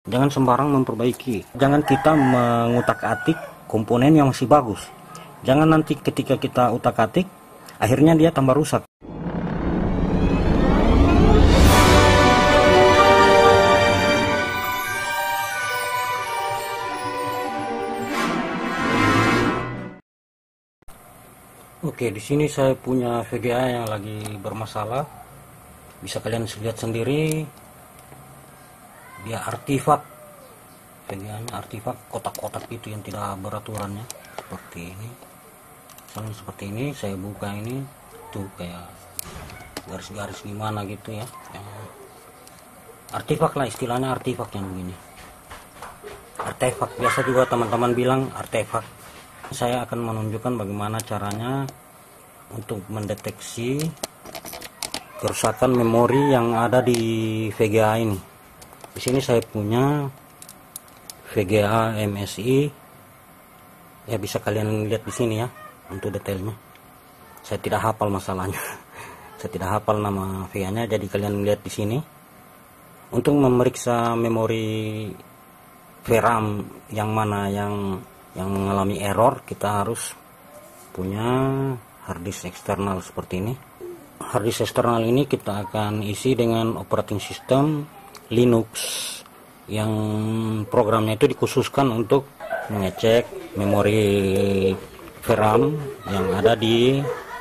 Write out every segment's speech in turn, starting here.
Jangan sembarang memperbaiki. Jangan kita mengutak-atik komponen yang masih bagus. Jangan nanti ketika kita utak-atik, akhirnya dia tambah rusak. Oke, di sini saya punya VGA yang lagi bermasalah. Bisa kalian lihat sendiri, dia artifak. VGA-nya artifak, kotak-kotak itu yang tidak beraturannya seperti ini. Misalnya seperti ini, saya buka ini, tuh kayak garis-garis gimana gitu ya. Artifak lah istilahnya, artifak yang begini. Artefak, biasa juga teman-teman bilang artefak. Saya akan menunjukkan bagaimana caranya untuk mendeteksi kerusakan memori yang ada di VGA ini. Di sini saya punya VGA MSI. Ya, bisa kalian lihat di sini ya untuk detailnya. Saya tidak hafal masalahnya. Saya tidak hafal nama VGA-nya, jadi kalian lihat di sini. Untuk memeriksa memori VRAM yang mana yang mengalami error, kita harus punya harddisk eksternal seperti ini. Harddisk eksternal ini kita akan isi dengan operating system Linux yang programnya itu dikhususkan untuk mengecek memori VRAM yang ada di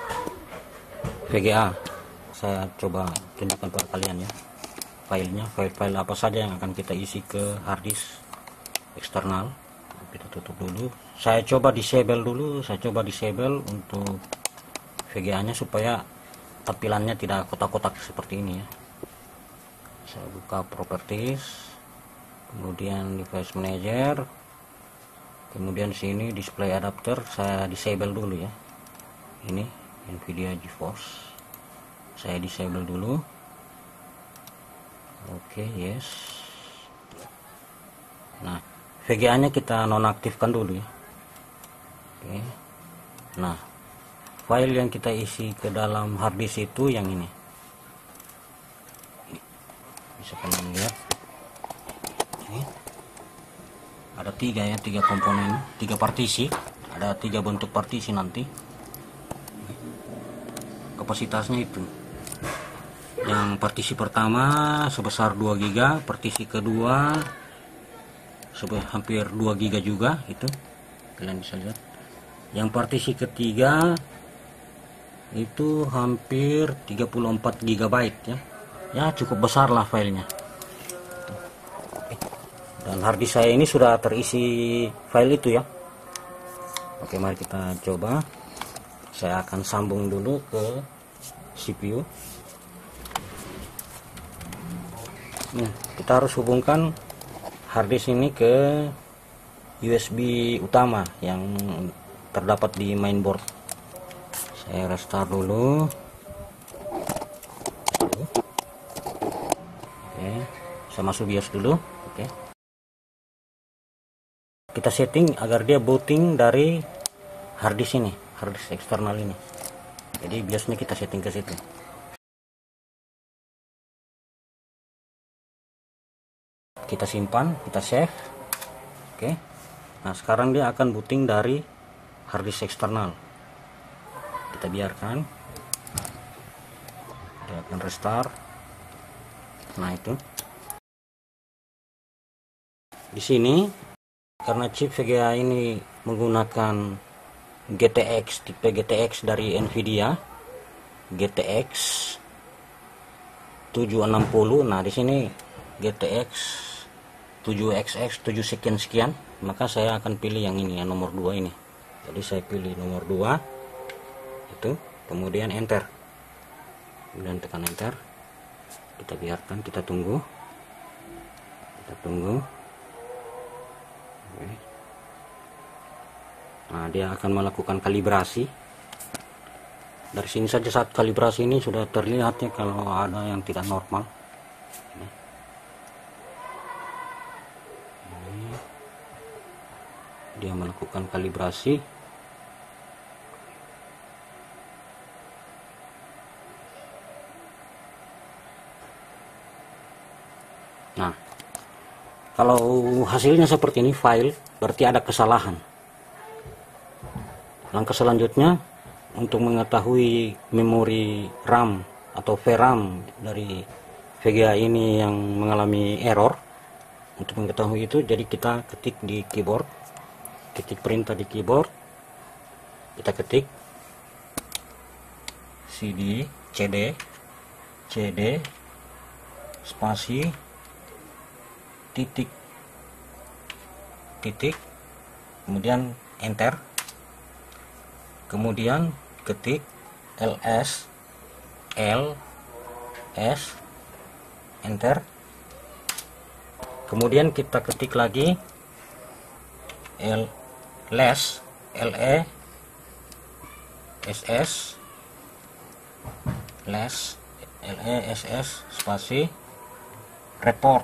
VGA. Saya coba tunjukkan pada kalian ya filenya, file apa saja yang akan kita isi ke harddisk eksternal. Kita tutup dulu. Saya coba disable dulu. Saya coba disable untuk VGA-nya supaya tampilannya tidak kotak-kotak seperti ini ya. Saya buka properties, kemudian device manager, kemudian sini display adapter saya disable dulu ya. Ini Nvidia GeForce. Saya disable dulu. Oke, yes. Nah, VGA-nya kita nonaktifkan dulu ya. Oke. Nah, file yang kita isi ke dalam harddisk itu yang ini. Bisa kalian lihat. Ini ada tiga ya, tiga komponen, tiga partisi. Ada tiga bentuk partisi nanti. Kapasitasnya itu. Yang partisi pertama sebesar 2 GB, partisi kedua hampir 2 GB juga, itu kalian bisa lihat. Yang partisi ketiga itu hampir 34 GB ya. Ya, cukup besar lah filenya. Dan harddisk saya ini sudah terisi file itu ya. Oke, mari kita coba. Saya akan sambung dulu ke CPU. Kita harus hubungkan harddisk ini ke USB utama yang terdapat di mainboard. Saya restart dulu. Oke, saya masuk BIOS dulu. Oke, kita setting agar dia booting dari harddisk ini, harddisk eksternal ini. Jadi BIOSnya kita setting ke situ. Kita simpan, kita save. Oke. Nah, sekarang dia akan booting dari harddisk eksternal. Kita biarkan. Dia akan restart. Nah, itu. Di sini karena chip VGA ini menggunakan GTX, tipe GTX dari Nvidia, GTX 760. Nah, di sini GTX 7XX 7 sekian, maka saya akan pilih yang ini, yang nomor 2 ini. Jadi saya pilih nomor 2 itu, kemudian enter, kemudian tekan enter. Kita biarkan, kita tunggu. Oke. Nah, dia akan melakukan kalibrasi. Dari sini saja saat kalibrasi ini sudah terlihat ya kalau ada yang tidak normal. Dia melakukan kalibrasi. Nah, Kalau hasilnya seperti ini file, berarti ada kesalahan. Langkah selanjutnya untuk mengetahui memori RAM atau VRAM dari VGA ini yang mengalami error, untuk mengetahui itu, jadi kita ketik di keyboard, ketik perintah di keyboard, kita ketik cd spasi titik, kemudian enter, kemudian ketik ls enter, kemudian kita ketik lagi ls spasi report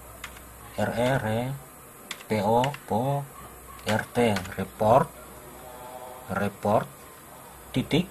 report titik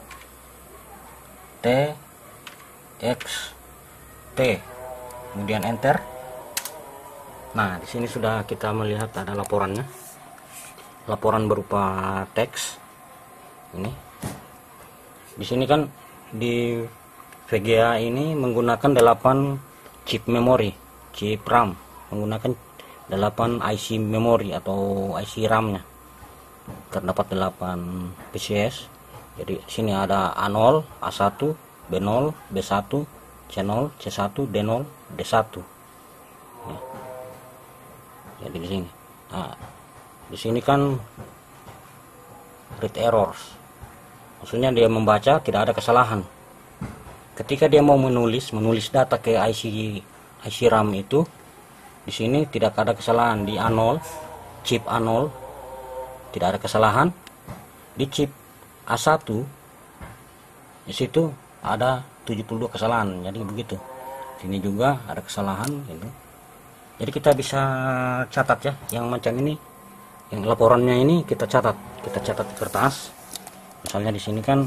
txt, kemudian enter. Nah, di sini sudah kita melihat ada laporannya, laporan berupa teks ini. Di sini kan di VGA ini menggunakan 8 chip memori, chip RAM, menggunakan 8 IC memori atau IC RAM-nya. Terdapat 8 PCS. Jadi sini ada A0, A1, B0, B1, C0, C1, D0, D1. Ya. Jadi di sini. Nah, di sini kan read errors. Maksudnya dia membaca tidak ada kesalahan. Ketika dia mau menulis data ke IC RAM itu, di sini tidak ada kesalahan. Di A0, chip A0 tidak ada kesalahan. Di chip A1 di situ ada 72 kesalahan. Jadi begitu. Sini juga ada kesalahan gitu. Jadi kita bisa catat ya, yang macam ini, yang laporannya ini kita catat di kertas. Misalnya di sini kan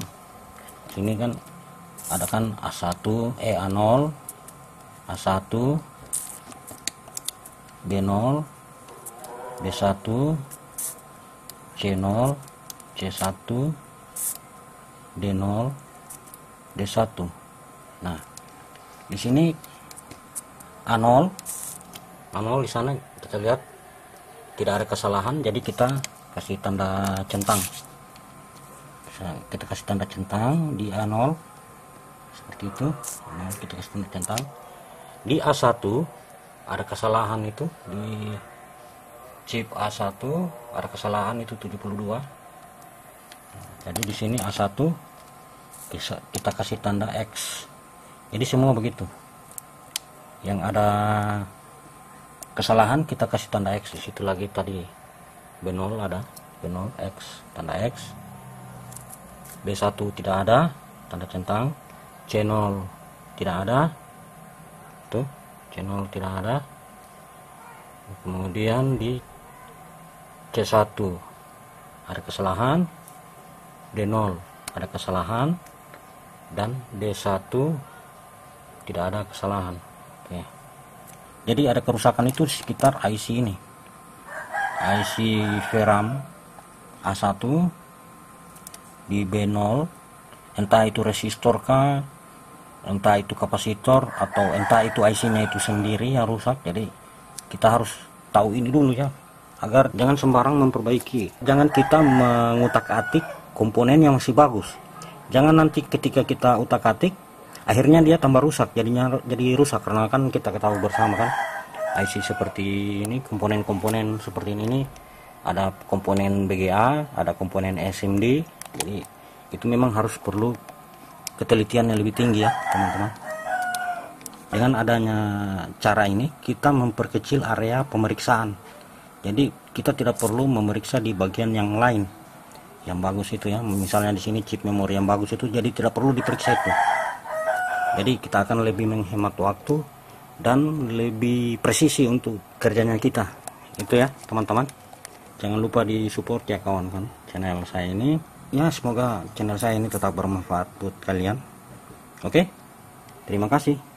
ada kan A1, A0, A1, B0, B1, C0, C1, D0, D1. Nah, di sini A0 di sana kita lihat tidak ada kesalahan, jadi kita kasih tanda centang. Kita kasih tanda centang di A0 seperti itu. Nah, kita kasih tanda centang. Di A1 ada kesalahan, itu di chip A1 ada kesalahan, itu 72. Jadi di sini A1 kita kasih tanda X. Jadi semua begitu. Yang ada kesalahan kita kasih tanda X. Di situ lagi tadi B0 ada, B0 X, tanda X. B1 tidak ada, tanda centang. C0 tidak ada, tuh C0 tidak ada. Kemudian di C1 ada kesalahan, D0 ada kesalahan, dan D1 tidak ada kesalahan. Oke. Jadi ada kerusakan itu di sekitar IC ini, IC VRAM A1 di B0, entah itu resistor kah, entah itu kapasitor, atau entah itu IC-nya itu sendiri yang rusak. Jadi kita harus tahu ini dulu ya, agar jangan sembarang memperbaiki. Jangan kita mengutak-atik komponen yang masih bagus. Jangan nanti ketika kita utak-atik akhirnya dia tambah rusak, jadi rusak, karena kan kita ketahui bersama kan IC seperti ini, komponen-komponen seperti ini ada komponen BGA, ada komponen SMD. Jadi itu memang harus perlu ketelitian yang lebih tinggi ya teman-teman. Dengan adanya cara ini kita memperkecil area pemeriksaan. Jadi kita tidak perlu memeriksa di bagian yang lain. Yang bagus itu ya, misalnya di sini chip memori yang bagus itu, jadi tidak perlu diperiksa itu. Jadi kita akan lebih menghemat waktu dan lebih presisi untuk kerjanya kita. Itu ya teman-teman. Jangan lupa di support ya kawan-kawan channel saya ini. Ya, semoga channel saya ini tetap bermanfaat buat kalian. Oke, terima kasih.